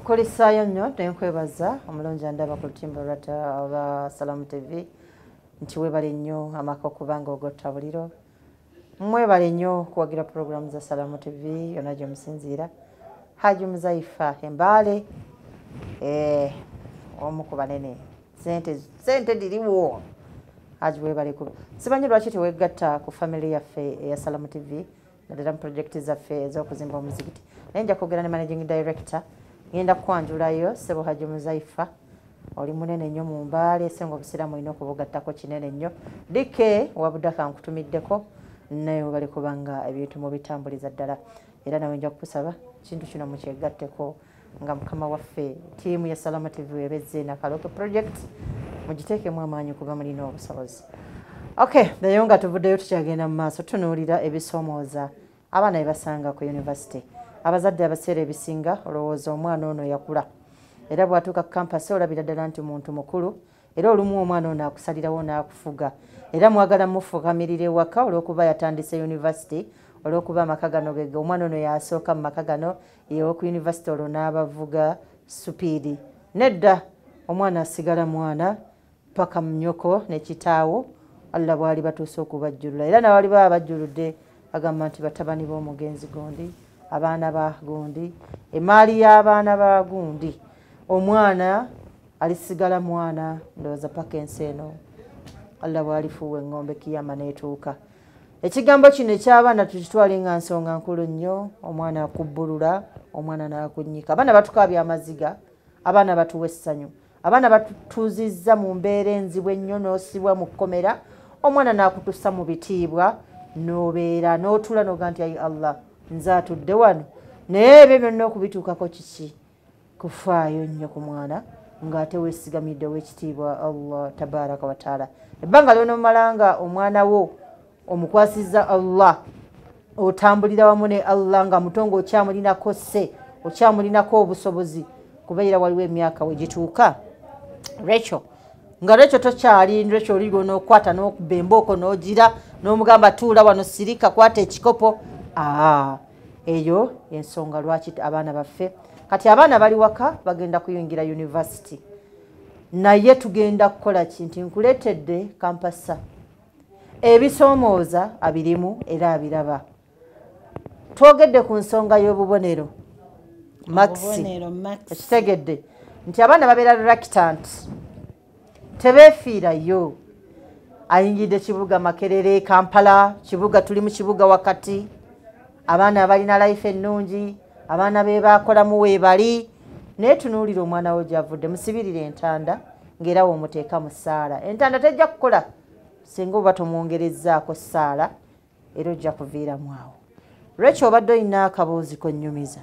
Nkulisayo nnyo tenkwebaza omulungi andaba ku lutimba lwa Salamu TV nti webale nnyo amaka okubanga ogotta buliro mwebale nnyo kuwagira programu za Salamu TV yonna gye musinziira Haji Muzaifa Embale omu ku banene sente diriwo Haji webale kuba simanyi lwaki tewegatta ku family yaffe eya Salamu TV naddala mu project zaffe ez'okuzimba omuzikiti naye nja kwogera ne managing director ngenda kwanjulayo Sebo Haji Muzaifa oli munene nnyo mu Mbale senga obusiramu olina okubugattako kinene nnyo dike wabudaka nkutumiddeko naye bali kubanga ebintu mu bitambuliza ddala era nawe nja kukusaba kintu kino mukyegatteko nga mukama waffe tiimu ya Salamu TV webezze na Kaloke project mugiteekemu amaanyi kuba mulina obusobozi. Okay, naye nga tuvuddeyo tukyagenda mu maaso tunuulira ebisoomooza abaana bye basanga ku university. Abazadde abaseera ebisinga olowooza omwana ono yakula era bw'atuuka ku kampasi olabira ddala nti muntu mukulu era olumu omwana ono akusalirawo n'akufuga era mwagala mufukamirira ewaka olw'okuba yatandise university olw'okuba amaka gano gege omwana ono yasooka mu maka gano yeewo ku university olwo n'abavuga supiidi nedda omwana asigala mwana paka mu nnyoko ne kitaawo Allah bwali batuuse okubajjulula era nawali baba bajjuludde bagamba nti batabani b'omugenzi gundi abaana ba gundi emaali y'abaana ba gundi omwana alisigala mwana ndowooza paka ensi eno Allah bwalifuuwa engombe kiyama n'etuuka ekigambo kino eky'abaana tukitwale nga nsonga nkulu nnyo omwana akubbulula omwana n'akunnyika abaana batukaabya amaziga abaana batuwa essanyu abaana batutuuzizza mu mbeera enzibu ennyo n'osibwa mu kkomera omwana n'akutussa mu bitiibwa n'obeera n'otula n'oga nti ayi Allah nze atudde wano naye ebyo byonna okubituukako kiki kufaayo nnyo ku mwana ng'ate weesigamidde w'ekitiibwa Allah tabaraka wa taala ebbanga ly'onoomalanga omwana wo omukwasizza Allah otambulira wamu ne Allah nga mutongo okyamulinako sse okyamulinako obusobozi kubeera waliwo emyaka we gituuka Rachel nga Rachel tokyali Rachel oligo n'okwata n'okuba embooko n'ogira n'omugamba tuula wano sirika kwata ekikopo eyo ensonga lwaki abaana baffe kati abaana bali waka bagenda kuyingira university naye tugenda kukola kintu nkuleetedde kampasa ebisoomooza abirimu era abiraba twogedde ku nsonga y'obubonero maxi ekitegedde nti abaana babeera reluctant tebeefiirayo ayingidde kibuga Makerere Kampala kibuga tuli mu kibuga wakati abaana balina life ennungi abaana be bakolamu weebali naye tunuulira omwana wo gy'avudde musibirire entanda ng'era w'omuteeka mu ssaala entanda tejja kukola singa oba tomwongerezzaako ssaala era ojja kuviiramu awo Rachel obadde olina akabuuzi konnyumiza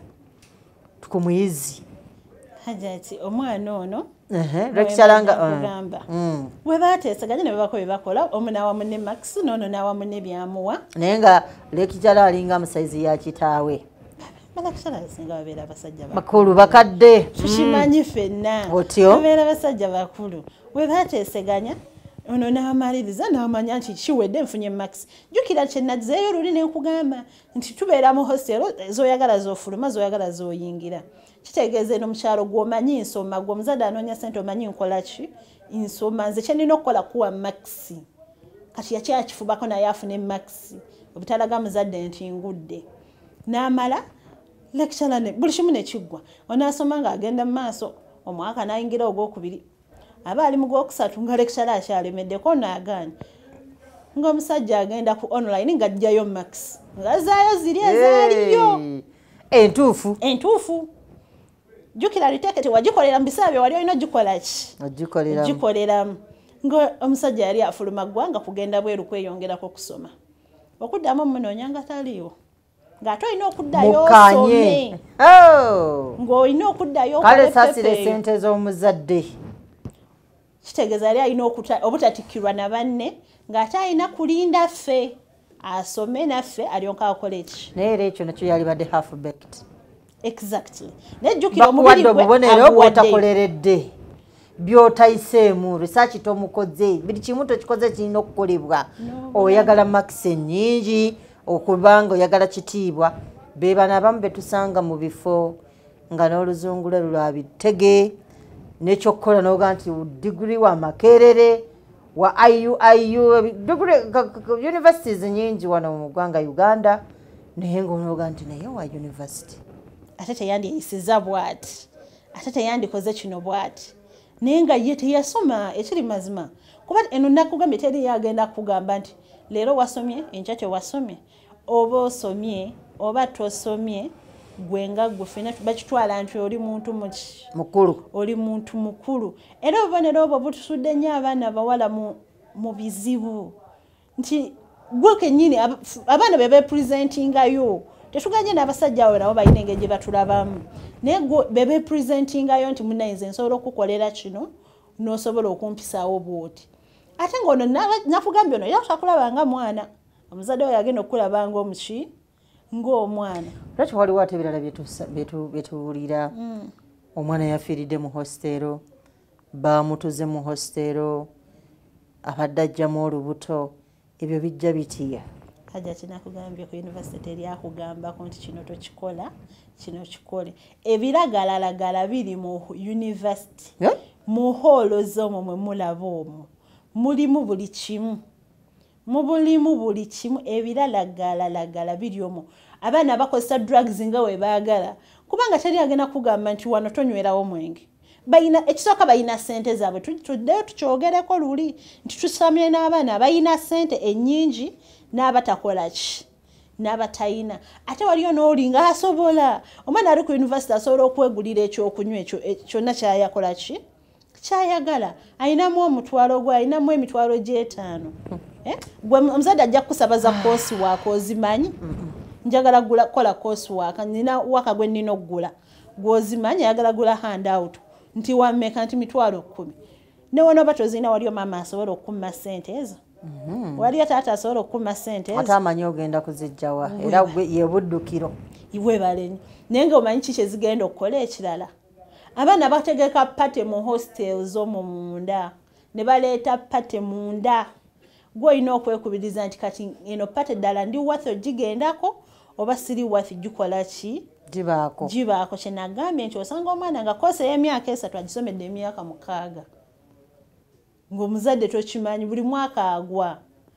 tukumuyizi hajati omwana ono rekishalanga we baateesaganya ne babako bye bakola omu n'awamu ne Max n'ono n'awamu ne byamuwa naye nga lekijala alinga musaizi ya kitaawe balakishala singa babeera abasajja bakulu bakadde tukimanyi ffenna babeera abasajja bakulu we baateesaganya ono n'amaliriza n'amanya nti kiwedde nfunye Max jjukira kye nazzeeyo luli ne nkugamba nti tubeera mu hostel z'oyagala z'ofuluma z'oyagala z'oyingira kitegeeza eno mukyalo gw'omanyi nsoma gw'omuzadde anoonya ssente omanyi nkola ki nsoma nze kye nina okukola kuwa Max kati yakyakifubako naye afune Max obutalaga muzadde nti ngudde n'amala lecture ne buli kimu ne kiggwa onaasoma ng'agenda mu maaso omwaka n'ayingira ogwokubiri aba ali mu gwokusatu nga lecture akyalemeddeko n'agaanye ng'omusajja agenda ku online ng'ajjayo Max ng'azaayo ziri ezaaliyo entuufu jukira litekete wagikolera mu biseera bye wali olina ogikola ki ogikoleramu ng'omusajja yali afuluma ggwanga kugenda bweru kweyongerako kusoma okuddamu omunoonya nga taliiwo ng'ate olina okuddayo osome ng'olina okuddayo kale saasira esente z'omuzadde kitegeeza yali alina obutatikkirwa na banne ng'ate alina kulinda ffe asome naffe alyoka akola eki naye era ekyo nakyo yali badde half baked exactly nejjukira omubiri gwe obubonero bw'otakoleredde by'otayiseemu research tomukoze buli kimu tokikoze kirina okukolebwa oyagala Max ennyingi okubanga oyagala kitiibwa be bano abamu be tusanga mu bifo nga n'oluzungule lwa bitege n'ekyokukola n'oga nti diguri wa Makerere wa IU diguri universities nyingi wano mu ggwanga Uganda naye ng'onoga nti naye wa university ate teyandiyisiza bw'ati ate teyandikoze kino bw'ati naye nga ye teyasoma ekiri mazima kuba eno nakugambye teri yagenda kugamba nti leero wasomye enkya tewasomye oba osomye oba tosomye gwe nga gwe ffenna bakitwala nti oli muntu mukulu oli muntu mukulu era obubonero obwo butusudde nnyo abaana abawala mu bizibu nti gwe kennyini abaana be beepurezentingayo tetuganye n'abasajja abo nabo balina engeri gye batulabamu naye be beepurezentingayo nti munayize nsobola okukolera kino n'osobola okumpisaawo bw'oti ate ng'ono nakugambye ono era takulaba nga mwana omuzadde we yagenda okulaba ng'omuki ng'omwana lwaki waliwo ate ebirala byetuwulira omwana yafiiridde mu hostero bamutuze mu hostero abadde ajjamu olubuto ebyo bijja bitiya Hajja kinakugambye ku university teryakugambako nti kino tokikola kino kikole ebiragalalagala biri mu university mu holo z'omwo mwe mulaba omwo mulimu buli kimu mubulimu buli kimu ebiragalalagala biri omwo abaana bakozesa drugs nga we baagala kubanga teri agenda kugamba nti wano tonywerawo mwenge bayina ekisooka bayina sente zaabwe tuddeyo tukyogereko luli nti tusamye n'abaana bayina sente ennyingi n'abatakola ki n'abatayina ate waliyo n'oli nga asobola omwana ali ku university asobola okwegulira ekyokunywa ekyo kyonna kyayakola ki kyayagala ayinamu omutwalo gwe ayinamu emitwalo gy'etaano gwe omuzadde ajja kukusabaza koosi waako ozimanyi njagala kola koosi waaka nina waka gwe nnina okugula gwozimanyi ayagala gula handout nti wammeka nti mitwalo 10 newonooba tozina waliyo maama asobola okukuma sente ezo waliyo taata asobola okukuma sente ezo ate amanyi ogenda kuzijjawa era ye buddukiro iwebale nnyo naye nga omanyi ki kyezigenda okukola ekirala abaana bategeka pate mu hostels omwo munda ne baleeta pate munda gwe olina okwekubiriza nti kati eno pate ddala ndi wathi ogigendako oba siri wathi gikola ki gibaako kyenagambye nti osanga omwana nga koosi ey'emyaka 3 agisomedde emyaka 6 ng'omuzadde tokimanyi buli mwaka agwa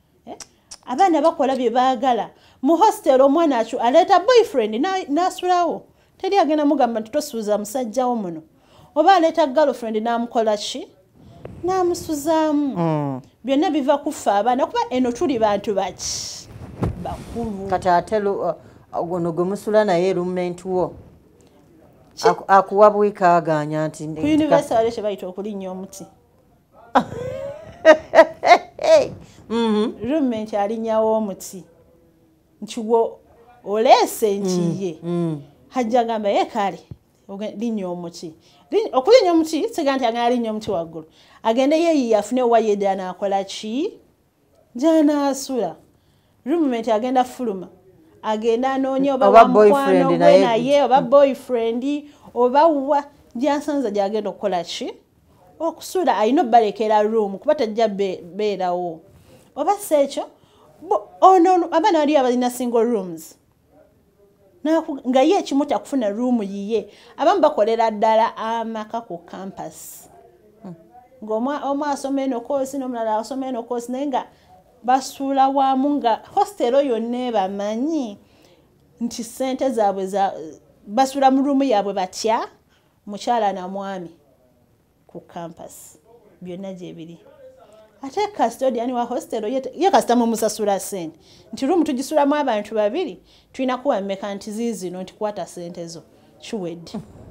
abaana bakola bye baagala mu hostel omwana aleeta boyfriend n'asulawo teri agenda mugamba nti tosuuza musajjawo muno oba aleeta girlfriend n'amukola ki n'amusuzaamu byonna biva kufa abaana kuba eno tuli bantu baki bakulu kati ate ono gwe musula naye roommate wo akuwa bwikaaganya nti ku university wali kyebayita okulinnya omuti roommate alinnyawo omuti nti wo oleese nti ye hajja gamba ye kale linnya omuti okulinnya omuti siga nti agenda linnya omuti waggulu agende yeeyiye afune wayeda n'akola ki gy'anaasula roommate agenda fuluma agenda anoonya oba wamukwano gwe naye oba boyfriend oba wa gyansanza gyagenda okukola ki okusula alina obbalekera room kuba tajja beerawo oba si ekyo ono abaana waliyo abalina single rooms nga ye ekimu takufuna room yiye abamu bakolera ddala amaka ku campus ng'omu asoma eno koosi n'omulala asoma eno koosi naye nga basuula wamu nga hostelo yonna ebamanyi nti sente zaabwe basuula mu ruumu yaabwe batya mukyala na mwami ku campus byonna gye biri ate custodian wa hostelo ye kasita mumusasula sente nti ruumu tugisulamu abantu 2 tulina kuwa mmeka nti ziizino nti kwata sente zo kiwedde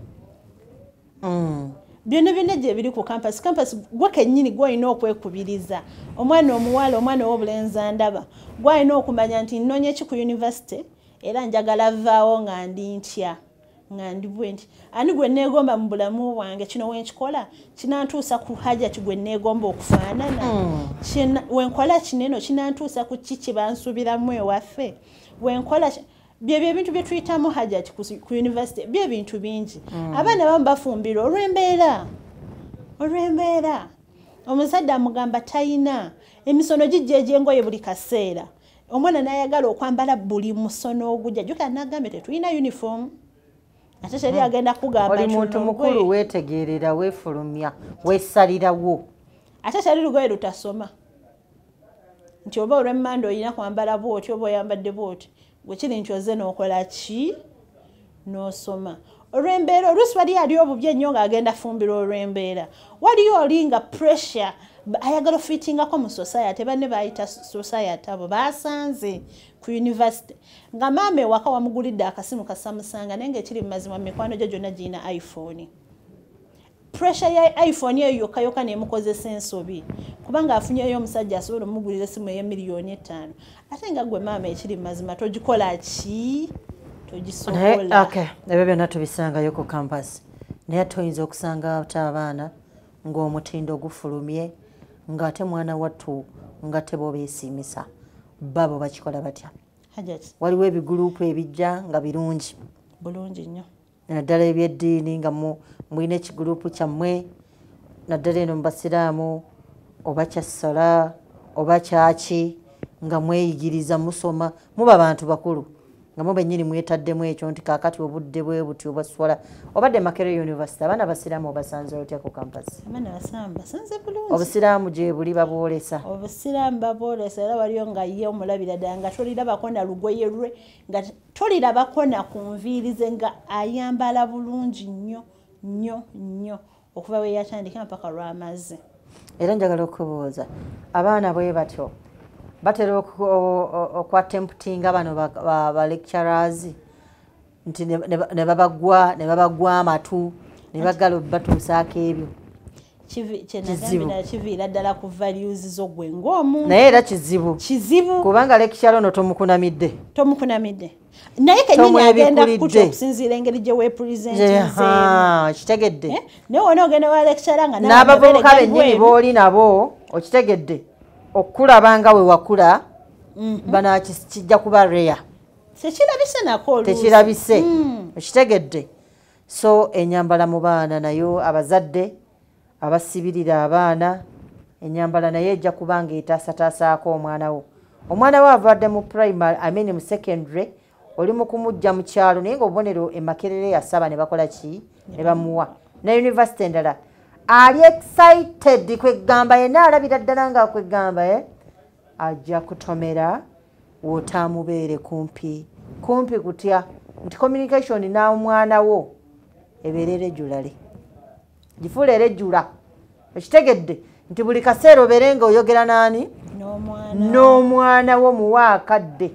byonna gye biri ku campus gwe kennyini gw'olina okwekubiriza omwana omuwala omwana ow'obulenzi ndaba gw'alina okumanya nti nnoonya ki ku university era njagala vaawo nga ndi ntya nga ndi bwe nti ani gwe neegomba mu bulamu bwange kino wenkikola kinantuusa ku haja ki gwe neegomba okufaanana wenkola kineno kinantuusa ku ki kyebansuubiramu ewaffe wenkola byebyo ebintu bye tuyitamu hajati ku university byebintu bingi abaana bamu bafumbirwa olw'embeera omuzadde amugamba tayina emisono gijja egy'engoye buli kaseera omwana n'ayagala okwambala buli musono ogujja jjuka n'agambye tetulina uniform ate teri agenda kugamba oli muntu mukulu wetegerera wefulumya wesalirawo ate teri lugoye lutasoma nti oba olw'emmanda olina kwambala bwoti oba oyambadde bwoti gwe kiri nti oze n'okola ki n'osoma olw'embeera oluusi wali ali obubi ennyo ng'agenda fumbira olw'embeera waliyo oli nga pressure ayagala ofitingako mu society banne bayita society abo basanze ku university nga maama ewaka wamugulidde akasimu ka Samsung naye ng'ekiri mu mazima mikwano gye gyonna giyina iPhone. Pressure ya iPhone eyo yokka nemukozesa ensobi kubanga afunyeyo omusajja asobola omugulira esimu €1,500,000 ate nga gwe maama ekiri mu mazima togikola ki togisobola. Okay, ebyo byonna tubisangayo ku campus naye toyinza okusanga abaana ng'omutindo gufulumye ng'ate mwana wattu nga tebo beesiimisa babo bakikola batya. Waliwo ebiguruupu ebijja nga birungi bulungi nnyo naddala ebyeddiini nga mulina ekiguruupu kyammwe naddala eno mu basiraamu oba kyassala oba kyaki nga mweyigiriza musoma muba bantu bakulu nga mu bennyini mwetaddemu ekyo nti kaakati obudde bwe buti obwaswala obadde Makerere University abaana basiraamu obasanze otya ku campus? Abaana basiraamu basanze bulungi. Obusiraamu gye buli babwolesa? Obusiraamu babwolesa era waliyo nga ye omulabira ddala nga tolirabako na lugoye lwe nga tolirabako na kunviirize nga ayambala bulungi nnyo nnyo nnyo okuva we yatandika mpaka lw'amazze. Era njagala okubuuza abaana bwe batyo batera okwatemputinga bano ba lecturers nti ne babagwa amatu ne bagala batuusaako ebyo kiviira ddala ku values zo gwe ng'omuntu naye era kizibu kubanga lecturer ono tomukunamidde naye kenyini agenda kukutya okusinziira engeri gye weepresentinzeemu okitegedde naye wona ogenda wa lecturer nga n'abavubuka bennyini booli nabo okitegedde okulaba nga we wakula bana kijja kuba rare tekirabise nako tekirabise okitegedde so enyambala mu baana nayo abazadde abasibirira abaana enyambala naye ejja kuba nga etaasataasaako omwana wo avadde mu primary mu secondary oli mu kumujja mu kyalo naye ng'obubonero e Makerere yasaba ne bakola ki ne bamuwa na university endala ali excited kwegamba yenna alabira ddala nga kwegamba ajja kutomera wootamubeere kumpi kutya nti communication n'omwana wo ebeerera ejjulale gifuulera ejjula okitegedde nti buli kaseera obeere nga oyogera n'ani n'omwana wo muwa akadde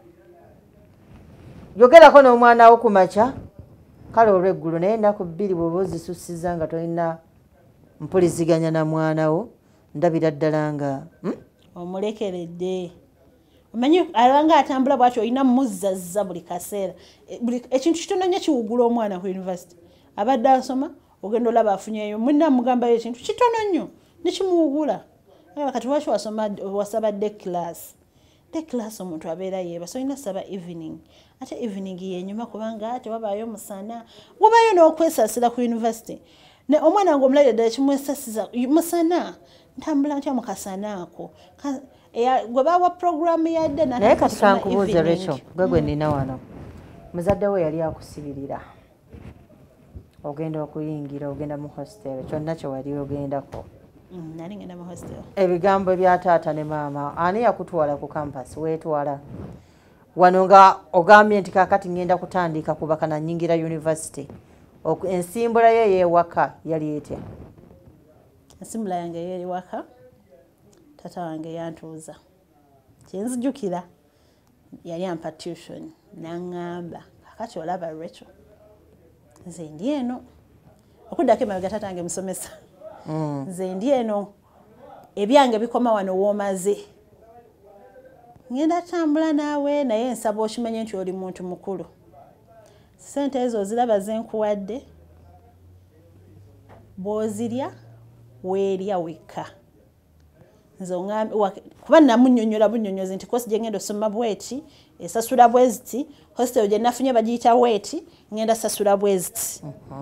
yogerako n'omwana wo ku makya kale olw'eggulu naye ennaku 2 bw'oba ozisusiza nga tolina mpuliziganya na mwana wo ndabira ddala nga omulekeredde omanyi alanga atambula bwatyo olina muzazza buli kaseera ekintu kitono nnyo kiwugula omwana ku university abadde asoma ogenda olaba afunyeyo munna mugambayo ekintu kitono nnyo nekimuwugula kati waki wasabadde class omuntu abeera yeebasa olina saba evening ate evening yenyuma kubanga tewabaayo musana wabayo n'okwesasira ku university ne omwana ng'omulabira ddala kimwesasiza musana ntambula ntya mu kasana ako gwe bawa programu yadde naye kati kankubuuze Rachel gwe nnina wano muzadde we yali akusibirira ogenda okuyingira ogenda mu hostel kyonna kye wali ogendako nali ngenda mu hostel ebigambo bya taata ne maama ani yakutwala ku campus weetwala wano nga ogambye nti kaakati ngenda kutandika kubaka na nyingira university ensimbula ye yeewaka yali etya? ensimbula yange yeewaka tata wange yantuuza kyenzijukira yali ampa tuition naŋŋamba kakati olaba Rachel nze ndi eno okuddako emabega tata wange musomesa nze ndi eno ebyange bikoma wano woomaze ngenda tambula naawe naye nsaba okimanye nti oli muntu mukulu sente ezo oziraba zenkuwadde bw'ozirya weerya wekka nze kuba namunnyonnyola bunnyonnyozi nti kosi gye ngenda osoma bweti esasula bweziti hostel gye nafunye bagiyita bweti ngenda sasula bweziti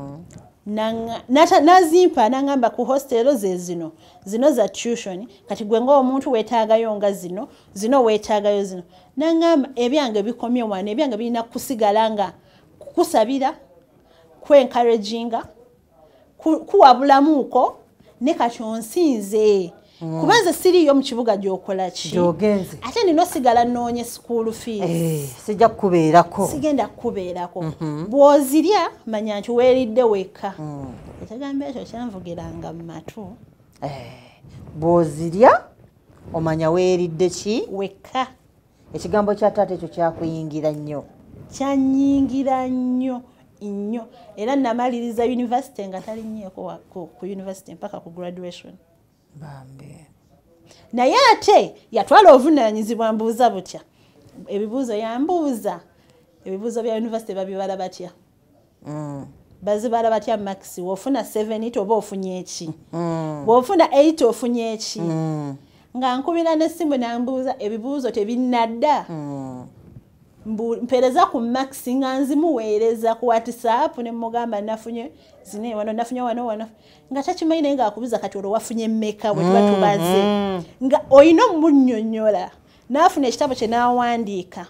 nazimpa naŋŋamba ku hostelo ze zino za tuition kati gwe ng'omuntu weetaagayo nga zino weetaagayo zino naŋŋamba ebyange bikomye wano ebyange birina kusigala nga kukusabira encouraginga kuwabulamuuko ne kati onsinze kubanze siriyo mu kibuga gyokola ki gyogenze ate nino sigala noonye school fees sijja kukubeerako sigenda kukubeerako bw'ozirya manya nti weeridde wekka ekigambo ekyo kyanvugiranga mu matu bw'ozirya omanya weeridde ki wekka ekigambo kya taata ekyo kyakuyingira nnyo kyanyingira nnyo era namaliriza university nga talinyeeko ku university mpaka ku graduation bambe naye ate yatwala obuvunaanyizibwa mbuuza butya ebibuuzo yambuuza ebibuuzo bya university babibala batya bazibala batya max wofuna 7 oba ofunye eki bwofuna 8 ofunye eki nga nkubira n'essimu nambuuza ebibuuzo tebinnadda mpereza ku max nga nzimuweereza ku WhatsApp ne mugamba nafunye zine wano nafunye wano nga takimanyi naye ng'akubuza kati olwo wafunye mmeka bwe tuba tubaze nga oyina omunnyonnyola n'afuna ekitabo kye n'awandiika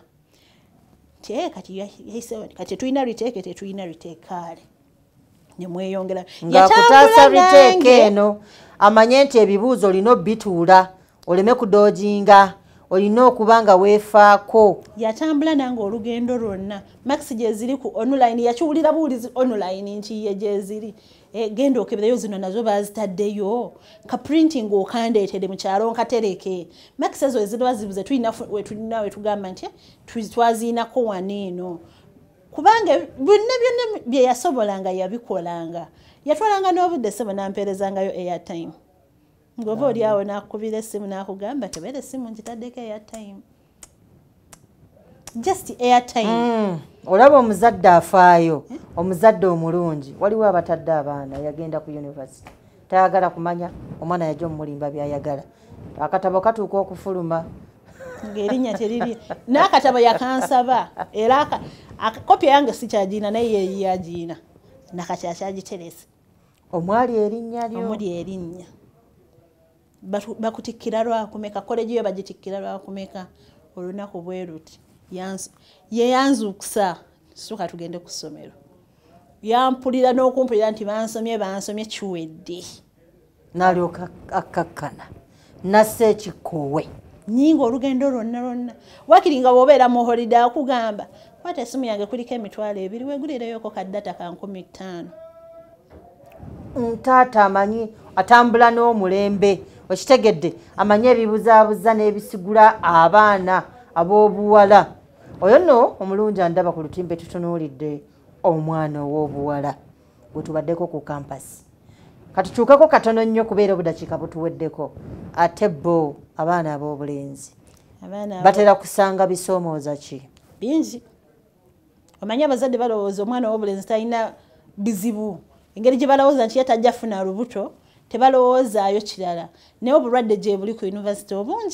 kati tulina riteeke tetulina riteekaale ne mweyongera ng'akutaasa riteeke eno amanye nti ebibuuzo olina obituula oleme kudoojinga olina okuba nga weefaako yatambula nange olugendo lwonna max gyeziri ku online yakiwulira buwulizi online nti ye gyeziri genda okeberayo zino nazo bazitaddeyo ka printing okandeetere mu kyalo nkatereke max ezo eziba zibuze tulina wetugamba nti twaziinako waneeno kubanga byonna bye yasobolanga yabikolanga yatwalanga n'obudde sebo nampeerezangayo airtime ngoba oli awo nakubira essimu nakugamba tebere essimu nkitaddeko airtime just airtime olaba omuzadde afaayo omuzadde omulungi waliwo abatadde abaana yagenda ku university tayagala kumanya omwana yajja omumulimba byayagala akatabo katuuka okufuluma ng'erinnya teriri n'akatabo yakansaba era kopya yange sikyagina naye ye yagina nakakyakagiterese omwali erinnya lyo omuli erinnya bakutikkira lwakumeka koleji yo bagitikkira lwakumeka olunaku bwe ruti yeyanzukusa suka tugende ku ssomero yampulira n'okumpulira nti bansomye kiwedde n'alyoka akakkana nasse ekikoowe nyinga olugendo lwonna wakiri nga bw'obeera mu holiday akugamba kwata essimu yange kuliko emitwalo 2 weegulireyoko kaddata ka 15,000 ntaata amanyi atambula n'omulembe okitegedde amanye ebibuzaabuza n'ebisigula abaana ab'obuwala oyo nno omulungi andaba ku lutimbe tutunuulidde omwana ow'obuwala bwe tubaddeko ku kampasi katukyukako katono nnyo kubeera obudakiika butuweddeko ate bo abaana ab'obulenzi batera kusanga bisoomooza ki bingi omanyi abazadde balowooza omwana ow'obulenzi talina bizibu engeri gye balowooza nti yatajja funa lubuto tebalowoozaayo kirala naye obulwadde gye buli ku university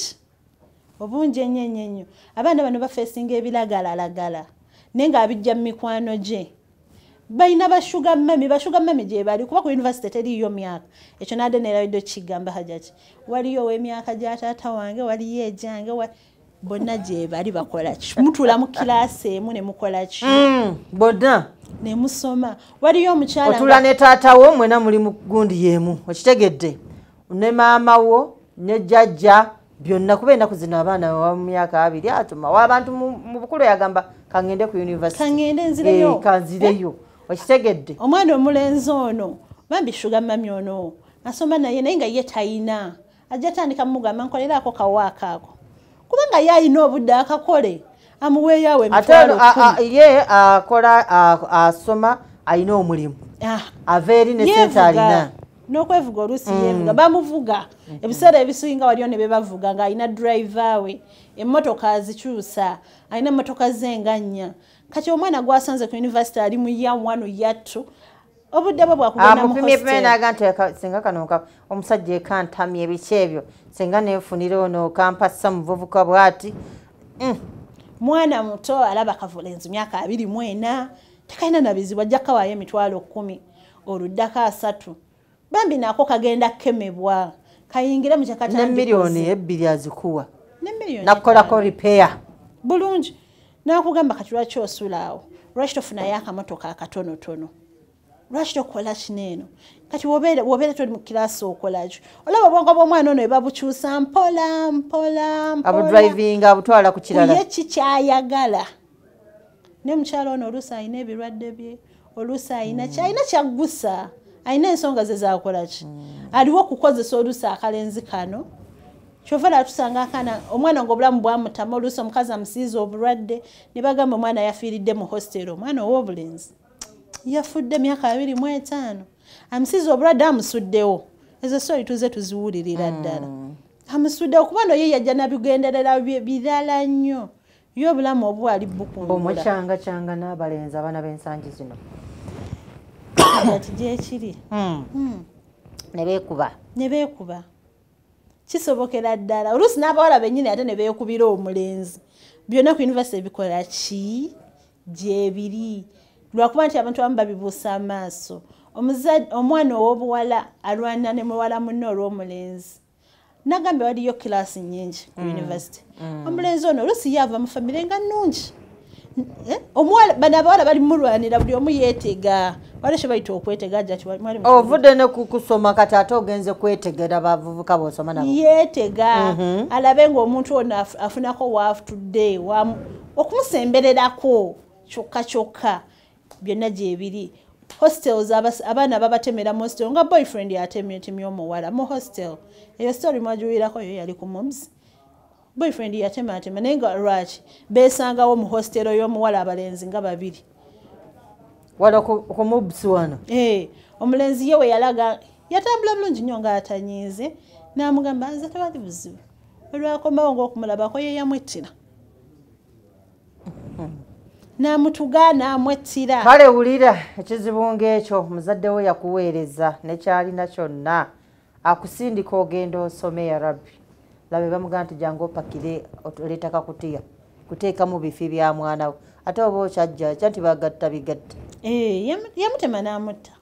obungi ennyo abaana bano bafeesinga ebiragalalagala naye ng'abijja mu mikwano gye balina bashuga mami gye bali kuba ku university teriiyo myaka ekyo nadde neerabidde kigamba hajaki waliyo ow'emyaka gya taata wange waliyo ejange bonna gye bali bakola ki mutula mu kiraasi emu ne mukola ki bonna ne musoma waliyo omukyala otula ne taata wo mwena muli mu gundi yeemu okitegedde ne maama wo ne jjajja byonna kuba ennaku zino abaana wa mu myaka 2 atuma w'abantu mu bukulu yagamba kangende ku university kangende nzireyo kanzireyo okitegedde omwana omulenzi ono bambi shuga mami ono asoma naye nga ye tayina ajja tandika mugamba nkoleraako kawaaka ako kubanga ye alina obudde akakole amuweeyo awo emitwalo ye akola asoma alina omulimu ava eri ne sente alina n'okwevuga oluusi yeevuga bamuvuga ebiseera ebisinga waliyo ne bebavuga ng'alina driver we emmotoka azikyusa alina emmotoka z'engannya kati omwana gwasanze ku university ali mu year 1 year 2 obudde bwe bwakugenda mu hostel naga nti singa kano omusajja ekantamye ebiki ebyo singa neefunira ono kampasa muvubuka bwati mwana muto alaba kavulenzi myaka 24 tekalina na bizibu ajja kawaayo emitwalo 10 oluddako 3 bambi nako kagenda kemebwa kayingire mu kyakatandika ne milioni 2 azikuwa ne milioni nakolako repair bulungi nakugamba kati lwaki osulaawo lwaki tofunayo akamotoka akatonotono lwaki tokola kino kati wobeera toli mu kirasi okolaki olaba obwongo bw'omwana ono ebabukyusa mpola abudrivinga abutwala ku kirala ye kikyayagala ne mukyalo ono oluusi alina ebirwadde bye oluusi alina kyaggusa alina ensonga ze zakolaki aliwo okukozesa oluusi akalenzi kano kyova tusanga akana omwana ng'obulamu bwamutama oluusi omukazi amusiiza obulwadde ne bagamba omwana yafiiridde mu hostel omwana ow'obulenzi yafudde emyaka 25 amusiiza obulwadde amusuddewo ezo stori tuze tuziwulirira ddala amusuddewo kubanga ye yajja nabigenderera birala nnyo ye obulamu obwali bukungula omukyanga n'abalenzi abaana b'ensangi zino ati gyekiri ne beekuba kisobokera ddala oluusi n'abawala bennyini ate ne beekubira omulenzi byonna ku yunivasite bikola ki gyebiri lwakuba nti abantu abamu babibuusa amaaso omwana ow'obuwala alwanira ne muwala munne olw'omulenzi nagambe waliyo kilaasi nnyingi ku yunivasite omulenzi ono oluusi yaava mu famire nga nnungi bano abawala bali mulwanira buli omu yeetega walishe bayita okwetega ovudde ne kusoma kati ate ogenze kwetegera bavubuka bosoma nabo yeetega alabe ng'omuntu ono afunako waafutudde okumusembererako kyokka byonna gyebiri hostels abaana babatemera mu hostel nga boyfriend yatemye omuwala mu hostel eyo story mwajuwirako yo yali ku moms boyfriend yatematema naye nga lwaki beesangawo mu hostel y'omuwala abalenzi nga babiri wala ku mobs wano omulenzi ye we yalaga yatambula bulungi nnyo ng'atanyiize n'amugamba nze tewali buzibu olwakomawo ng'okumulabako ye yamwettira n'amutuga n'amwettira kale wulira ekizibu ng'ekyo muzadde we yakuweereza nekyalina kyonna akusindika ogenda osome ya rabbi labe bamugamba nti jangu opakire oleeta kakutiya kuteekamu bifi bya mwana we ate oba okyajja kya nti bagatta bigatta yamutema n'amutta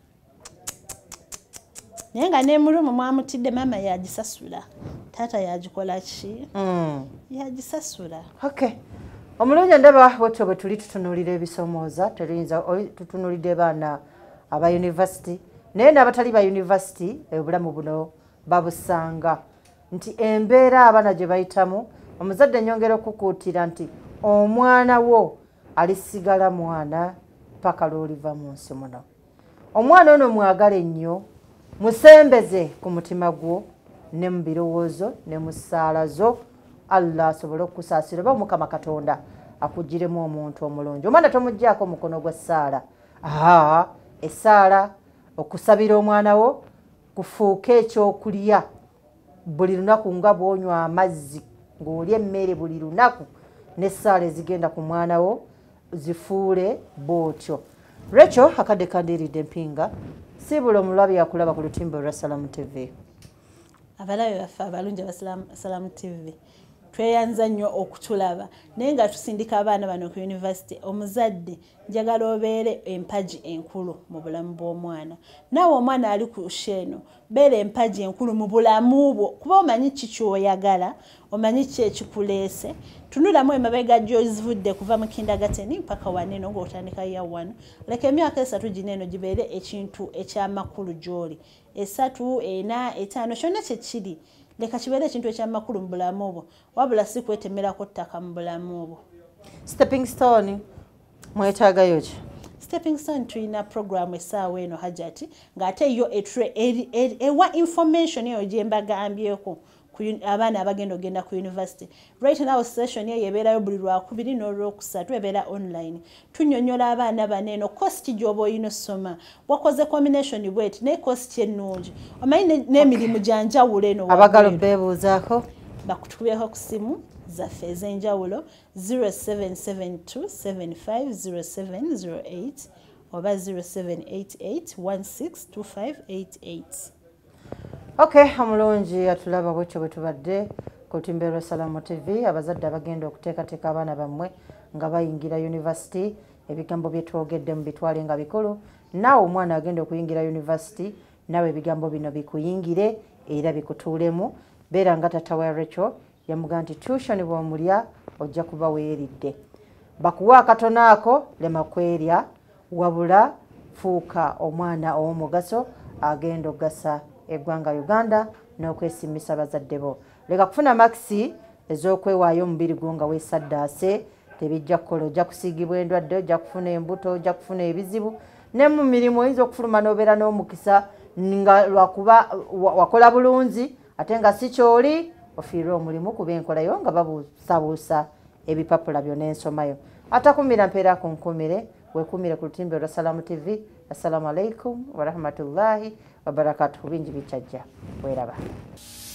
naye nga n'emulumu mwamutidde maama yagisasula taata yagikola ki yagisasula okay omulungi ndaba bwetyo bwe tuli tutunuulira ebisomooza tuyinza tutunuulidde baana aba yunivasite naye n'abatali ba yunivasite obulamu buno babusanga nti embeera abaana gye bayitamu omuzadde nyongera okukuutira nti omwana wo alisigala mwana paka lw'oliva mu nsi muno omwana ono mwagale nnyo musembeze ku mutima gwo ne mu birowoozo ne mu ssaala zo Allah asobole okukusaasira oba Mukama Katonda akugiremu omuntu omulungi omwana tomuggyako omukono gwa ssaala essaala okusabira omwana wo kufuuke ekyokulya buli lunaku nga bw'onywa amazzi ng'olya emmere buli lunaku n'essaala ezigenda ku mwana wo zifuule bw'otyo Rachel akadde kandiiridde mpinga siibula omulabi yakulaba ku lutimbe lwa Salamu TV abalabe baffe abalungi aba Salamu TV tweyanza nnyo okutulaba naye nga tusindika abaana bano ku yunivasite omuzadde njagala obeere empaji enkulu mu bulamu bw'omwana naawe omwana ali ku sheeno beera empaji enkulu mu bulamu bwo kuba omanyi ki kyoyagala omanyi ki ekikuleese tunulamu emabega gy'ozivudde kuva mu kindagateni mpaka waneno ng'otandika ya wano leka emyaka 3 gineeno gibeere ekintu ekyamakulu gy'oli 3 4 5 kyonna kyekiri leka kibeere ekintu ekyamakulu mu bulamu bwo wabula si kwetemerako ttaka mu bulamu bwo stepping stone mwetaagayo ki stepping stone tulina programu essaawa eno hajati ng'ate yo ewa information eyo gye mbagambyeko abaana abagenda ku university right now session ye yebeerayo buli lwakubiri n'olwokusatu ebeera online tunyonyola abaana baneeno cost gy'oba oyina osoma wakoze combination bweti naye cost ennungi omanyi n'emirimu gyanjawulo eno abagala beebuuzaako bakutukubirako ku simu zaffe ez'enjawulo 0772750708 oba 0788162588 Okay, omulungi atulaba bwekyo bwe tubadde ku lutimbe lwa Salamu TV abazadde abagenda okuteekateeka abaana bammwe nga bayingira yunivasite ebigambo bye twogedde mu bitwale nga bikulu naawe omwana agenda okuyingira yunivasite naawe ebigambo bino bikuyingire era bikutuulemu beera nga tata wa Rachel yamugaa nti tuition bw'omulya ojja kuba weeridde bakuwa akatono ako lema kwerya wabula fuuka omwana ow'omugaso agenda okugasa eggwanga Uganda n'okwesimisa bazadde bo. Leka kufuna makisi ez'okwewaayo omubiri gwo nga weesaddaase, tebijja kukola, ojja kusiigibwa endwadde, ojja kufuna embuto, ojja kufuna ebizibu, ne mu mirimu oyinza okufuluma n'obeera n'omukisa nga lwakuba wakola bulungi ate nga si kyoli ofiirwa omulimu kuba enkolayo nga babuusabuusa ebipapula byonna ensomayo. Atakumira mpeera ku nkumire, weekumire ku lutimbe olwa Salamu TV. Assalamu alaikum warahmatullahi wabarakatuhu. Bingi bikyajja. Weeraba.